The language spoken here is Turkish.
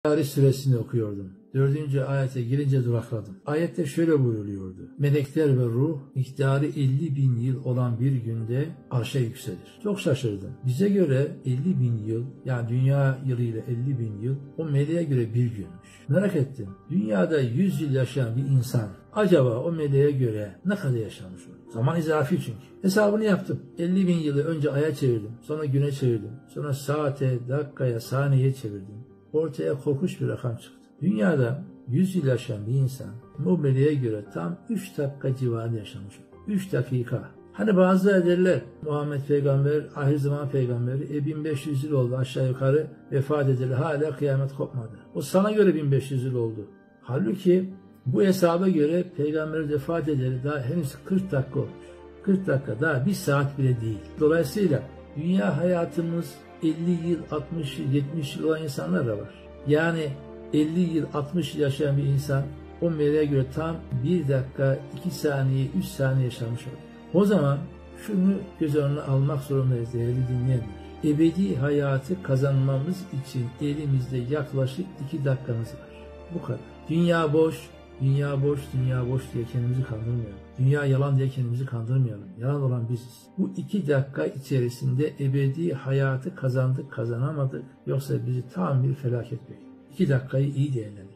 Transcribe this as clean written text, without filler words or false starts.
Tarih suresini okuyordum. 4. ayete girince durakladım. Ayette şöyle buyruluyordu. Melekler ve ruh miktarı 50.000 yıl olan bir günde arşa yükselir. Çok şaşırdım. Bize göre 50.000 yıl, yani dünya yılıyla 50.000 yıl, o meleğe göre bir günmüş. Merak ettim. Dünyada 100 yıl yaşayan bir insan acaba o meleğe göre ne kadar yaşamış olur? Zaman izafi çünkü. Hesabını yaptım. 50.000 yılı önce aya çevirdim. Sonra güne çevirdim. Sonra saate, dakikaya, saniyeye çevirdim. Ortaya korkunç bir rakam çıktı. Dünyada 100 yıl yaşayan bir insan o meleğe göre tam 3 dakika civarında yaşamış olur. 3 dakika. Hani bazıları derler Muhammed Peygamber, ahir zaman peygamberi 1500 yıl oldu aşağı yukarı vefat edildi. Hala kıyamet kopmadı. O sana göre 1500 yıl oldu. Halbuki bu hesaba göre peygamber vefat edildi daha henüz 40 dakika olmuş. 40 dakika daha bir saat bile değil. Dolayısıyla dünya hayatımız 50 yıl, 60 yıl, 70 yıl olan insanlar da var. Yani 50 yıl, 60 yıl yaşayan bir insan o meleğe göre tam 1 dakika, 2 saniye, 3 saniye yaşamış oluyor. O zaman şunu göz önüne almak zorundayız değerli dinleyenler. Ebedi hayatı kazanmamız için elimizde yaklaşık 2 dakikamız var. Bu kadar. Dünya boş, dünya boş, dünya boş diye kendimizi kandırmayalım. Dünya yalan diye kendimizi kandırmayalım. Yalan olan biziz. Bu 2 dakika içerisinde ebedi hayatı kazandık, kazanamadık. Yoksa bizi tam bir felaket bekliyor. 2 dakikayı iyi değerlendirelim.